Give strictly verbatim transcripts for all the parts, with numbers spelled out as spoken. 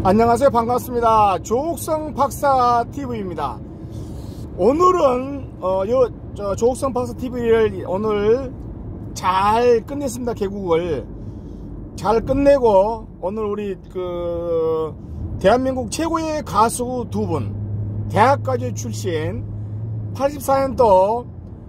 안녕하세요. 반갑습니다. 조옥성 박사 티비입니다. 오늘은 어, 요, 저 조옥성 박사 티비를 오늘 잘 끝냈습니다. 개국을 잘 끝내고 오늘 우리 그 대한민국 최고의 가수 두 분, 대학가수 출신 팔십사 년도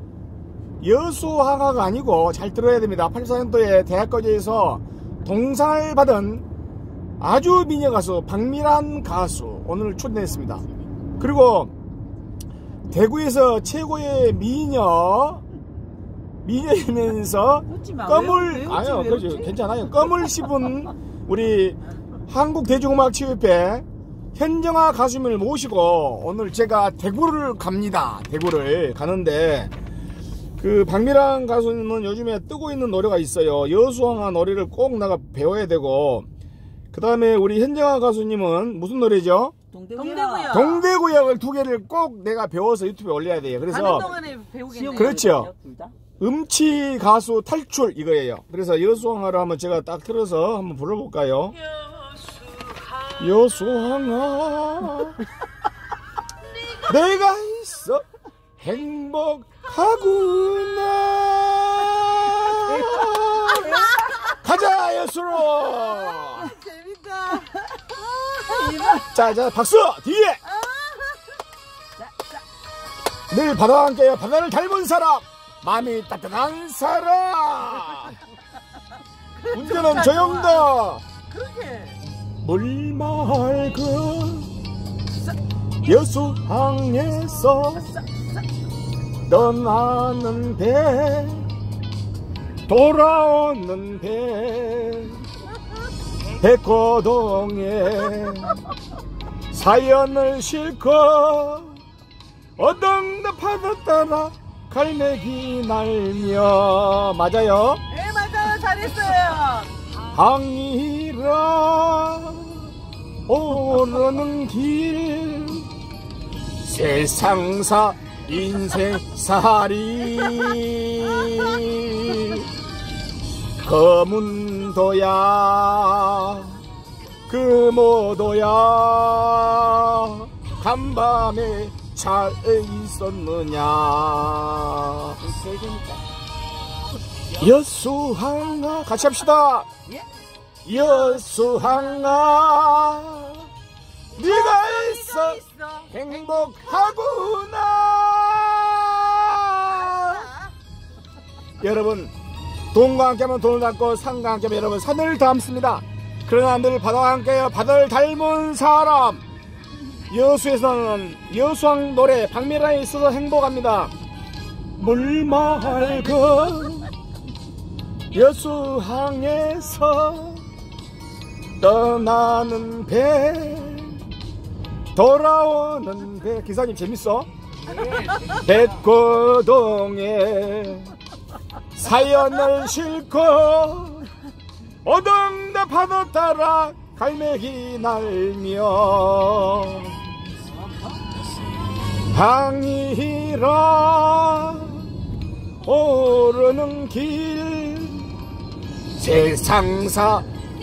여수항아가 아니고 잘 들어야 됩니다. 팔십사 년도에 대학가수에서 동상을 받은 아주 미녀 가수 박미란 가수 오늘 초대했습니다. 그리고 대구에서 최고의 미녀 미녀이면서 껌을 아니요 그죠 괜찮아요. 껌을 씹은 우리 한국대중음악치유협회 현정아 가수님을 모시고 오늘 제가 대구를 갑니다. 대구를 가는데 그 박미란 가수님은 요즘에 뜨고 있는 노래가 있어요. 여수항아 노래를 꼭 내가 배워야 되고, 그 다음에 우리 현정아 가수님은 무슨 노래죠? 동대구역. 동대구역을 두 개를 꼭 내가 배워서 유튜브에 올려야 돼요. 그래서 가는 동안에 배우겠네요. 그렇죠. 음치 가수 탈출 이거예요. 그래서 여수항아를 한번 제가 딱 틀어서 한번 불러볼까요? 여수항아 내가 있어 행복하구나. 가자 여수로. 재밌다. 자자 박수 뒤에. 늘 바다와 함께 바다를 닮은 사람, 마음이 따뜻한 사람, 운전은 조영도. 그렇게 물 맑은 여수항에서 떠나는 배, 돌아오는 배, 백호동에 사연을 싣고 어떤 파도 따라 갈매기 날며. 맞아요? 네 맞아요. 잘했어요. 항이라 오르는 길 세상사 인생살이 거문도야 금오도야 간밤에 잘 있었느냐. 여수항아 같이 합시다. 여수항아 네가 있어 행복하구나. 여러분 돈과 함께하면 돈을 닮고 산과 함께하면 여러분 산을 닮습니다. 그러나 늘 바다와 함께 바다를 닮은 사람, 여수에서는 여수항 노래 박미란이 있어서 행복합니다. 물 맑은 여수항에서 떠나는 배, 돌아오는 배. 기사님 재밌어? 백호동에 사연을 싣고 어동다 파도 따라 갈매기 날며 항이라 오르는 길 세상사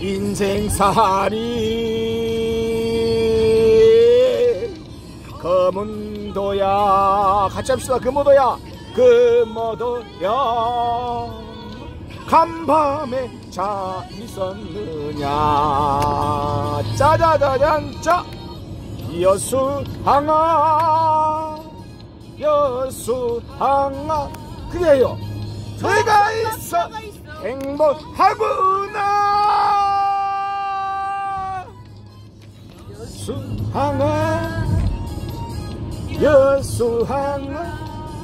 인생살이 거문도야 같이 합시다. 금오도야 금오도야 간밤에 자 있었느냐. 짜자자잔 짜. 여수항아 여수항아 그래요. 내가 있어 행복하구나. 여수항아 여수항아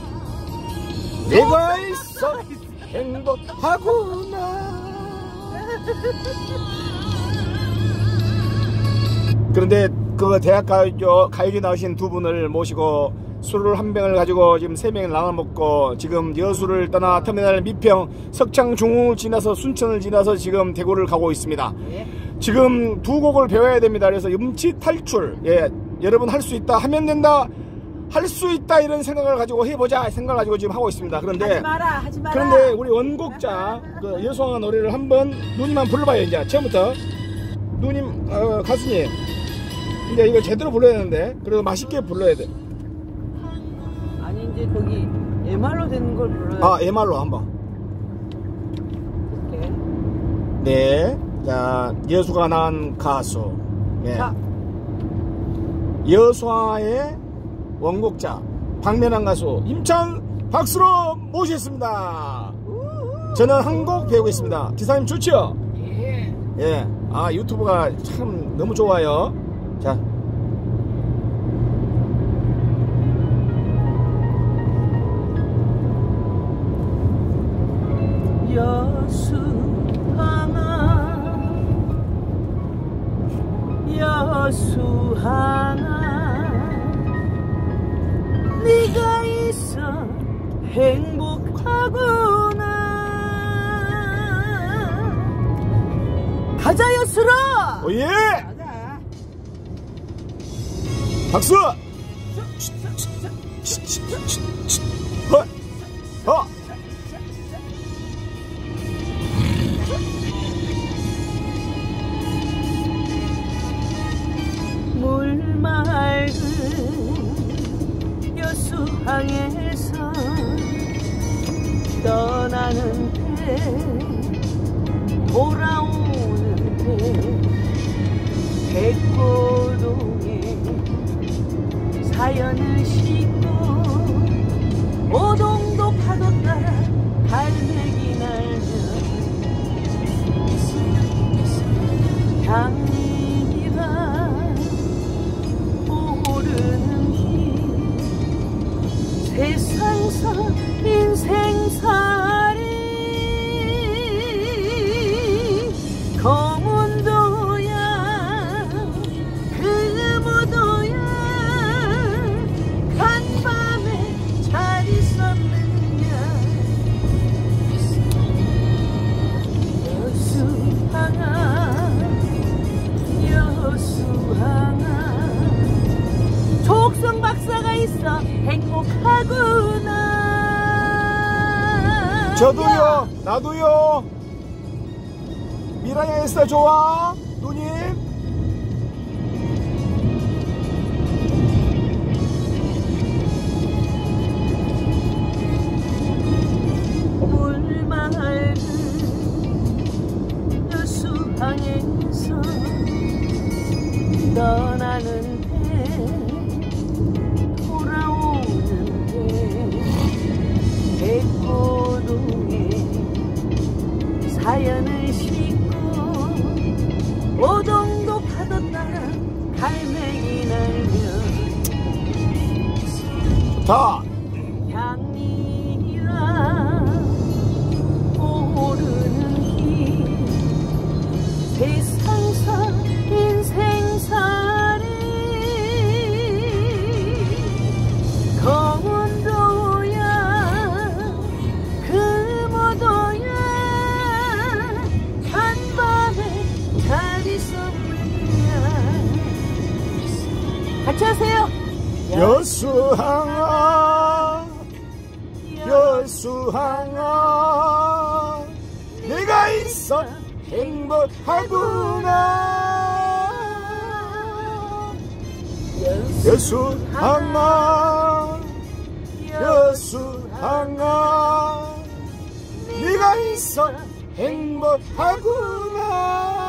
내가 있어 행복하구나. 그런데 그 대학 가요, 가요제 나오신 두 분을 모시고 술을 한 병을 가지고 지금 세 명을 나눠 먹고 지금 여수를 떠나 터미널 미평 석창 중흥을 지나서 순천을 지나서 지금 대구를 가고 있습니다. 지금 두 곡을 배워야 됩니다. 그래서 음치 탈출, 예, 여러분 할 수 있다, 하면 된다, 할 수 있다 이런 생각을 가지고 해보자 생각을 가지고 지금 하고 있습니다. 그런데 하지 마라, 하지 마라. 그런데 우리 원곡자 그 여수항아 노래를 한번 누님 한번 불러봐요. 이제 처음부터 누님 어, 가수님 근데 이거 제대로 불러야 되는데. 그래도 맛있게 불러야 돼. 아니 이제 거기 엠알로 되는 걸 불러야 아, 엠알로 한번. 돼. 네. 자, 여수가 낳은 가수. 예. 자. 여수와의 원곡자 박면한 가수 임찬 박수로 모시겠습니다. 저는 한 곡 배우고 있습니다. 기사님 좋죠? 예. 예. 아, 유튜브가 참 너무 좋아요. 자. 여수항아 여수항아 네가 있어 행복하구나. 가자 여수라. 오예. 가자. 박수. 허. 허. 물 맑은 여수항에서 떠나는 때 돌아오는 때 백고동에 사연을 싣고 오동도 파도 따라 갈매기 날며 향리가 오르는 길 세상사 인생살이 검은도야 금오도야 간밤에 잘 있었느냐. 여수항아 여수항아 족성 박사가 있어 행복하구나. 저도요. 나도요. 미라야 에스타 좋아. 누님. 물 맑은 여수항에서 떠나는 때 돌아오는 때 백고동에 사연을 싣고 오동도 파도 따라 갈매기 날며 자. 향리라 오르는 길 세상사 인생살이 검은도야 금오도야 간밤에 잘 있었느냐. 같이 하세요. 여수항아 여수항아 내가 있어 행복하구나. 여수항아 여수항아 네가 있어 행복하구나.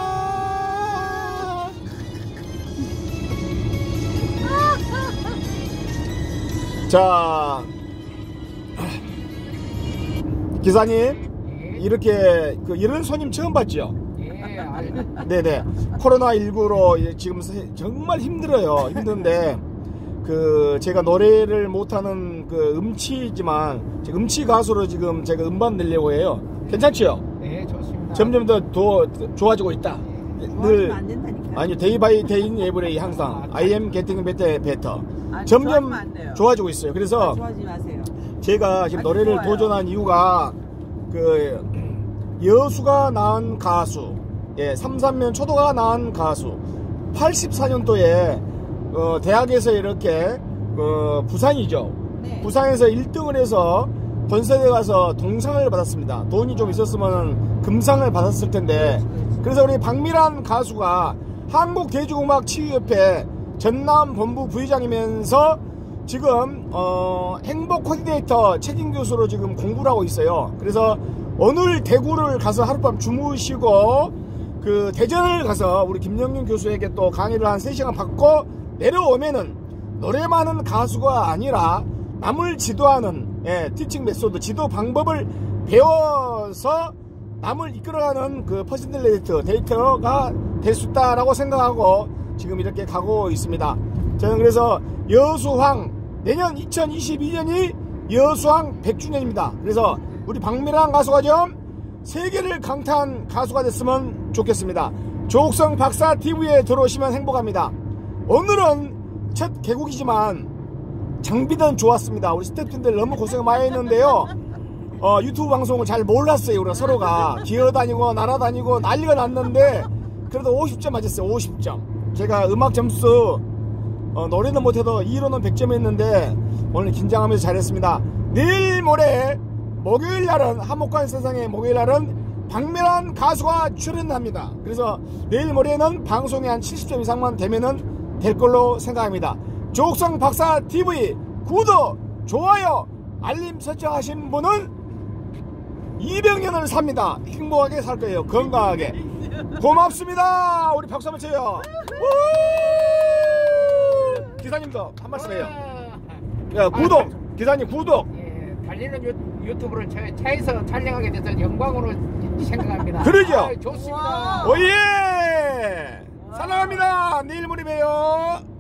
자, 기사님 이렇게 그 이런 손님 처음 봤죠? 네네. 코로나십구로 지금 정말 힘들어요. 힘든데 그 제가 노래를 못하는 그 음치지만 음치 가수로 지금 제가 음반 내려고 해요. 괜찮지요? 네, 좋습니다. 점점 더, 더 좋아지고 있다. 늘 안 된다니까. 아니 데이 바이 데이 에브리데이 항상 I am getting better better. 아니, 점점 좋아지면 안 돼요. 좋아지고 있어요. 그래서 좋아하지 마세요. 제가 지금 아주 노래를 좋아요. 도전한 이유가 그 여수가 낳은 가수, 예, 삼삼면 초도가 낳은 가수, 팔십사 년도에 어, 대학에서 이렇게 어, 부산이죠. 네. 부산에서 일 등을 해서 본선에 가서 동상을 받았습니다. 돈이 좀 있었으면 금상을 받았을 텐데. 그래서 우리 박미란 가수가 한국대중음악치유협회 전남 본부 부회장이면서 지금 어, 행복 코디네이터 책임 교수로 지금 공부를 하고 있어요. 그래서 오늘 대구를 가서 하룻밤 주무시고 그 대전을 가서 우리 김영윤 교수에게 또 강의를 한 세 시간 받고 내려오면은 노래만 하는 가수가 아니라 남을 지도하는 예, 티칭 메소드 지도 방법을 배워서 남을 이끌어가는 그 퍼센텔레이터 데이터가 될 수 있다라고 생각하고 지금 이렇게 가고 있습니다. 저는 그래서 여수황 내년 이천이십이 년이 여수황 백 주년입니다. 그래서 우리 박미랑 가수가 좀 세계를 강타한 가수가 됐으면 좋겠습니다. 조옥성 박사 티비에 들어오시면 행복합니다. 오늘은 첫 개국이지만 장비는 좋았습니다. 우리 스태프분들 너무 고생 많이 했는데요. 어, 유튜브 방송을 잘 몰랐어요. 우리가 서로가 기어다니고 날아다니고 난리가 났는데 그래도 오십 점 맞았어요. 오십 점. 제가 음악 점수 어, 노래는 못해도 이로는 백 점 했는데 오늘 긴장하면서 잘했습니다. 내일 모레 목요일날은 한목관 세상의 목요일날은 박미란 가수가 출연합니다. 그래서 내일 모레는 방송에 한 칠십 점 이상만 되면은 될 걸로 생각합니다. 조옥성 박사 티비 구독, 좋아요, 알림 설정하신 분은 이백 년을 삽니다. 행복하게 살 거예요. 건강하게. 고맙습니다. 우리 박수 한번 쳐요. 기사님도 한 말씀 해요. 야, 구독. 기사님 구독. 예, 달리는 유, 유튜브를 차, 차에서 촬영하게 돼서 영광으로 생각합니다. 그러죠. 아, 좋습니다. 오예. 사랑합니다. 내일 모레 봬요.